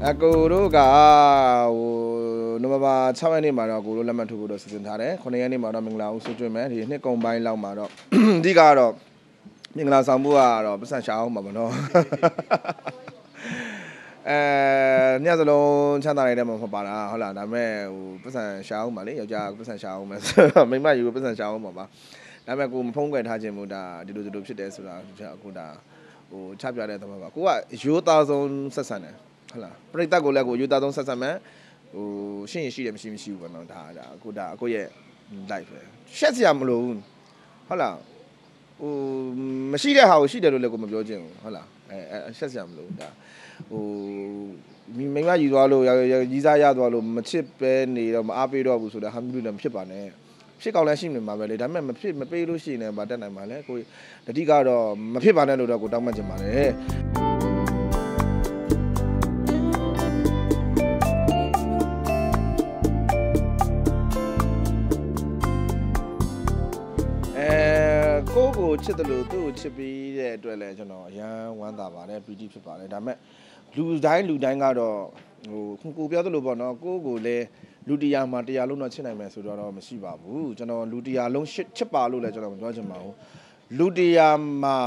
ကိုတို့ကနိုဝင်ဘာ6ရက်နေ့မှာတော့ကိုတို့လက်မှတ်ထိုးဖို့တော့စီစဉ်ထားတယ်9ရက်နေ့မှာတော့မင်္ဂလာဦးဆွေးကြွေးမယ်ဒီနှစ်ကုန်ပိုင်းလောက်မှာတော့အဓိကတော့မင်္ဂလာဆောင်မှုကတော့ပတ်စံရှာအောင်ပါမနော်ညစလုံးချမ်းသာနေတဲ့မှာမပါတာဟုတ်လားဒါပေမဲ့ပတ်စံရှာအောင်ပါလေယောက်ျားပတ်စံရှာအောင်မယ်မိန်းမယူပတ်စံရှာအောင်ပါဒါပေမဲ့ကိုမဖုံးကွယ်ထားခြင်းမို့ဒါဒီလိုဖြစ်တယ်ဆိုတာကိုဒါချပြတဲ့သဘောပါကိုကရိုးသားဆုံးဆက်ဆံတယ်ဟုတ်လားပြိတ္တကိုလည်းကိုယူသားဆုံးဆက်ဆက်မယ်ရှင်းရင်ရှိတယ်မရှိဘူးပေါ့နော်ဒါကိုရဲ့ life ပဲရှက်စရာမလိုဘူးဟုတ်လားမရှိတဲ့ဟာကိုရှိတယ်လို့လည်းကိုမပြောချင်ဘူးဟုတ်လားရှက်စရာမလိုဘူးဒါမိမယူသွားလို့ရီးစားရသွားလို့မချစ်ပဲနေတော့မအားပေးတော့ဘူးဆိုတာဟာမျိုးလည်းမဖြစ်ပါနဲ့ဖြစ်ကောင်းလည်းရှိနေမှာပဲလေဒါပေမဲ့မပေးလို့ရှိရင်လည်းမတက်နိုင်ပါနဲ့ကိုတတိကတော့မဖြစ်ပါနဲ့လို့တော့ကိုတောင်းမှချင်ပါတယ်ကိုချစ်တယ်လို့သူ့ကိုချစ်ပြီးတဲ့အတွက်လည်းကျွန်တော်အရန်ဝမ်းသာပါတယ်ပီတိဖြစ်ပါတယ်ဒါပေမဲ့လူတိုင်းကတော့ကိုပြောသလိုပေါ့နော်ကိုလည်းလူတရားမှာတရားလုံးတော့ချစ်နိုင်မယ်ဆိုတော့မရှိပါဘူးကျွန်တော်လူတရားလုံးချစ်ပါလို့လည်းကျွန်တော်မပြောချင်ပါဘူးလူတရားမှာ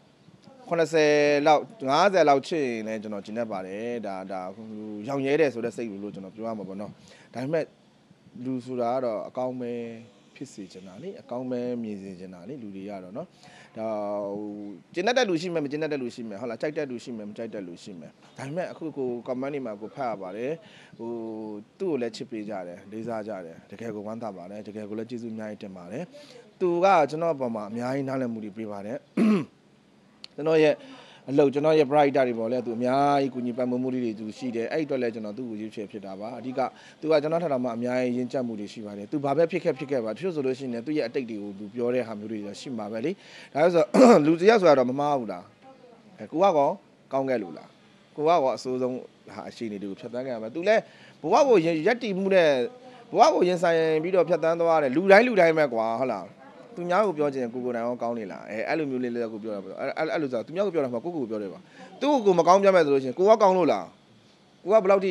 80လောက်50လောက်ချစ်ရင်လည်းကျွန်တော်ကျင်တတ်ပါတယ်ဒါရောင်ရဲတယ်ဆိုတဲ့စိတ်လို့ကျွန်တော်ပြောရမှာပေါ့နော်ဒါပေမဲ့လူဆိုတာကတော့အကောင်းပဲဖြစ်စေချင်တာလေအကောင်းပဲမြင်စေချင်တာလေလူတွေရတော့เนาะဒါကျင်တတ်တဲ့လူရှိမယ်မကျင်တတ်တဲ့လူရှိမယ်ဟုတ်လားကြိုက်တဲ့လူရှိမယ်မကြိုက်တဲ့လူရှိမယ်ဒါပေမဲ့အခုကို comment တွေမှာကိုဖတ်ရပါတယ်သူ့ကိုလည်းချစ်ပေးကြတယ်လေးစားကြတယ်တကယ်ကိုဝမ်းသာပါတယ်တကယ်ကိုလည်းကျေးဇူးအများကြီးတင်ပါတယ်သူကကျွန်တော်အပေါ်မှာအများကြီးနားလည်မှုတွေပေးပါတယ်ကျွန်တော်ရဲ့အလုပ်ကျွန်တော်ရဲ့ brighter တွေပေါ့လေသူအများကြီးကူညီပံ့ပိုးမှုတွေသူရှိတယ်အဲ့အတွက်လည်းကျွန်တော်သူ့ကိုရွေးချယ်ဖြစ်တာပါအဓိကသူကကျွန်တော်ထပ်တော်မှာအများကြီးရင်းချက်မှုတွေရှိပါတယ်သူဘာပဲဖြစ်ခဲ့ပါတချို့ဆိုလို့ရှိရင်သူ့ရဲ့အတိတ်တွေကိုသူပြောတဲ့ဟာမျိုးတွေရှိမှာပဲလေဒါဆိုလူတယောက်ဆိုတော့မမှားဘူးလားကိုကောကောင်းခဲ့လို့လားကိုကအဆိုးဆုံးဟာအရှိန်တွေကိုဖြတ်သန်းခဲ့ရမှာသူလည်းဘဝကိုရက်တီမှုနဲ့ဘဝကိုရင်ဆိုင်ပြီးတော့ဖြတ်သန်းသွားတယ်လူတိုင်းပဲကွာဟုတ်လားသူများကိုပြောချင်ကိုယ်တိုင်ရောကောင်းနေလားအဲ့လိုမျိုးလေးလည်းကိုပြောတာပေါ့အဲ့လိုဆိုသူများကိုပြောတာမှကိုပြောတယ်ပါသူ့ကိုမကောင်းပြမဲ့ဆိုလို့ရှိရင်ကိုကောင်းလို့လားကိုကဘယ်လောက်ထိ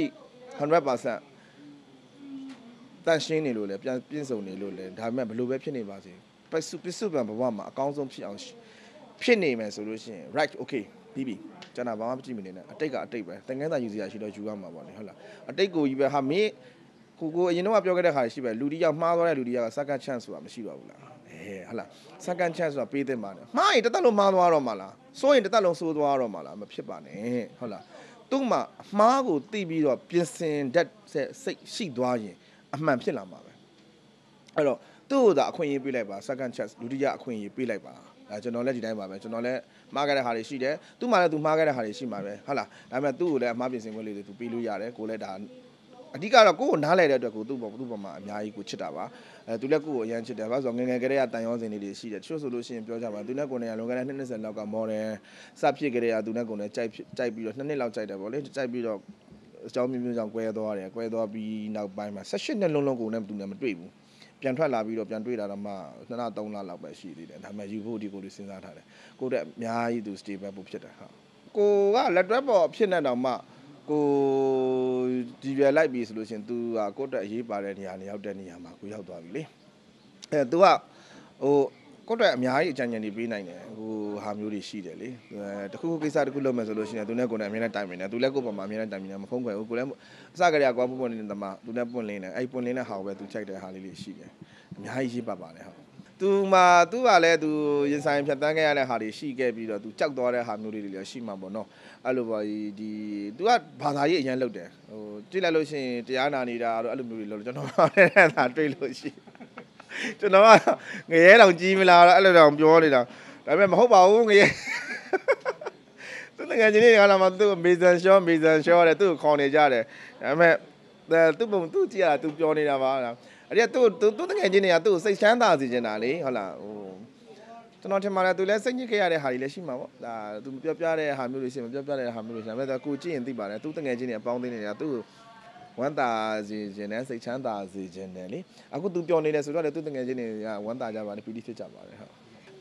100% တန်ရှင်းနေလို့လဲပြန်ပြည့်စုံနေလို့လဲဒါပေမဲ့ဘယ်လိုပဲဖြစ်နေပါစေပစ္စုပန်ဘဝမှာအကောင်းဆုံးဖြစ်အောင်ဖြစ်နေမယ်ဆိုလို့ရှိရင် right okay ပြီးပြီကျွန်တော်ဘာမှမကြည့်မနေနဲ့အတိတ်ကအတိတ်ပဲသင်္ကန်းသာယူစရာရှိတော့ယူရမှာပေါ့လေဟုတ်လားအတိတ်ကိုကြီးပဲဟာမင်းကိုအရင်တော့ပြောခဲ့တဲ့ခါရှိပဲလူတယောက်မှားသွားတဲ့လူတယောက်က second chance ဆိုတာမရှိပါဘူးလားဟုတ်လား second chance ဆိုတာပေးသင့်ပါတယ်မှားရင်တစ်သက်လုံးမှားသွားတော့မှာလားစိုးရင်တစ်သက်လုံးစိုးသွားတော့မှာလားမဖြစ်ပါနဲ့ဟုတ်လားသူ့မှာအမှားကိုသိပြီးတော့ပြင်ဆင်တတ်စိတ်ရှိသွားရင်အမှန်ဖြစ်လာမှာပဲအဲ့တော့သူ့ကိုသာအခွင့်အရေးပေးလိုက်ပါ second chance ဒုတိယအခွင့်အရေးပေးလိုက်ပါကျွန်တော်လည်းဒီတိုင်းပါပဲကျွန်တော်လည်းမှားခဲ့တဲ့ဟာတွေရှိတယ်သူ့မှာလည်းသူမှားခဲ့တဲ့ဟာတွေရှိမှာပဲဟုတ်လားဒါပေမဲ့သူ့ကိုလည်းအမှားပြင်ဆင်ခွင့်လေးတွေသူပေးလို့ရတယ်ကိုလည်းဒါအဓိကတော့ကိုနားလဲတဲ့အတွက်ကိုသူ့ပေါ်မှာအများကြီးကိုချစ်တာပါသူလည်းကိုကိုအရန်ချစ်တယ်ဘာလို့ဆိုငယ်ကလေးကတန်ရောစင်တွေရှိတယ်တချို့ဆိုလို့ရှိရင်ပြောကြပါသူနဲ့ကိုနဲ့လွန်ခဲ့တဲ့20လောက်ကမော်ဒယ်စဖြစ်ကြတဲ့သူနဲ့ကိုနဲ့ကြိုက်ပြီးတော့2နှစ်လောက်ကြိုက်တယ်ဗောလေကြိုက်ပြီးတော့အကြောင်းမျိုးကြောင့်ကွဲသွားပြီးနောက်ပိုင်းမှာ18နှစ်လုံးကိုနဲ့သူနဲ့မတွေ့ဘူးပြန်ထွက်လာပြီးတော့ပြန်တွေ့တာတော့မှ2လ3လလောက်ပဲရှိသေးတယ်ဒါပေမဲ့ယူဖို့ဒီကိုစဉ်းစားထားတယ်ကိုတဲ့အများကြီးသူ stable ပို့ဖြစ်တယ်ဟာကိုကလက်တွဲပေါ်ဖြစ်နေတော့မှကိုဒီပြလိုက်ပြီဆိုလို့ရှိရင် तू ကကိုယ့်အတွက်အရေးပါတဲ့နေရာနဲ့ရောက်တဲ့နေရာမှာကိုရောက်သွားပြီလေतू ကကိုယ့်အတွက်အများကြီးအကြံဉာဏ်တွေပေးနိုင်တယ်ဟာမျိုးတွေရှိတယ်လေတခုကိစ္စတခုလုပ်မယ်ဆိုလို့ရှိရင် तू နဲ့ကိုယ်နဲ့အမြဲတမ်းတိုင်ပင်တယ် तू လည်းကိုယ့်ပေါ်မှာအမြဲတမ်းတိုင်ပင်တယ်မဖုံးကွယ်ဘူးကိုလည်းအစကတည်းကကွာပွင့်နေတဲ့တမ तू နဲ့ပွင့်လင်းတယ်အဲ့ပွင့်လင်းတဲ့ဟာကိုပဲ तू ချိန်တဲ့ဟာလေးတွေရှိတယ်အများကြီးရေးပါတယ်ဟုတ်သူကလည်းသူရင်ဆိုင်ဖြတ်တန်းခဲ့ရတဲ့ဟာတွေရှိခဲ့ပြီးတော့သူကြောက်သွားတဲ့ဟာမျိုးတွေလည်းရှိမှာပေါ့နော်အဲ့လိုပါဒီသူကဘာသာရေးအရင်လုပ်တယ်ကြည့်လိုက်လို့ရှိရင်တရားနာနေတာတော့အဲ့လိုမျိုးတွေလုပ်ကျွန်တော်လည်းဒါတွေ့လို့ရှိကျွန်တော်ကငရဲတောင်ကြီးမလားအဲ့လိုတောင်ပြောနေတာဒါပေမဲ့မဟုတ်ပါဘူးငရဲသူငယ်ချင်းတွေကလာမှသူမေဇန်ရှောတဲ့သူ့ကိုခေါ်နေကြတယ်ဒါပေမဲ့သူကြည့်ရတာသူပြောနေတာပါအဲ့ဒါသူတကယ်ချင်းတွေကသူ့ကိုစိတ်ချမ်းသာစေချင်တာလေဟုတ်လားကျွန်တော်ထင်ပါတယ်သူလည်းစိတ်ညစ်ခဲ့ရတဲ့ဟာတွေလည်းရှိမှာပေါ့ဒါသူပြောပြတဲ့ဟာမျိုးတွေရှိမှာပြောပြတဲ့ဟာမျိုးတွေရှိမှာဒါကိုကြည့်ရင်သိပါတယ်သူတကယ်ချင်းတွေအပေါင်းအသင်းတွေကသူ့ကိုဝမ်းသာစေခြင်းနဲ့စိတ်ချမ်းသာစေခြင်းနဲ့လေအခုသူပြောနေတယ်ဆိုတော့လေသူတကယ်ချင်းတွေကဝမ်းသာကြပါတယ်ပီတိဖြစ်ကြပါတယ်ဟုတ်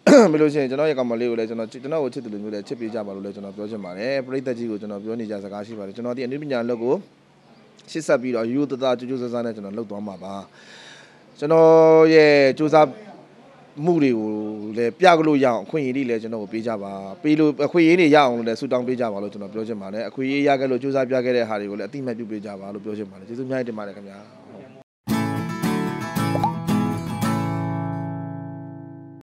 မလို့ရှိရင်ကျွန်တော်ရဲ့ကောင်မလေးကိုလည်းကျွန်တော်ကိုချစ်တယ်လို့မျိုးလည်းချစ်ပေးကြပါလို့လည်းကျွန်တော်ပြောချင်ပါတယ်ပရိသတ်ကြီးကိုကျွန်တော်ပြောနေကြစကားရှိပါတယ်ကျွန်တော်ဒီအနုပညာအလုပ်ကိုရှစ်ဆက်ပြီးတော့ရိုးသားကြိုးစားနဲ့ကျွန်တော်လုပ်သွားမှာပါကျွန်တော်ရဲ့စူးစမ်းမှုတွေကိုလည်းပြကလို့ရအောင်အခွင့်အရေးတွေလည်းကျွန်တော်ကိုပေးကြပါပေးလို့အခွင့်အရေးတွေရအောင်လည်းဆူတောင်းပေးကြပါလို့ကျွန်တော်ပြောချင်ပါတယ်အခွင့်အရေးရခဲ့လို့စူးစမ်းပြခဲ့တဲ့ဟာတွေကိုလည်းအတိအမှတ်ပြုပေးကြပါလို့ပြောချင်ပါတယ်ကျေးဇူးများတင်ပါတယ်ခင်ဗျာ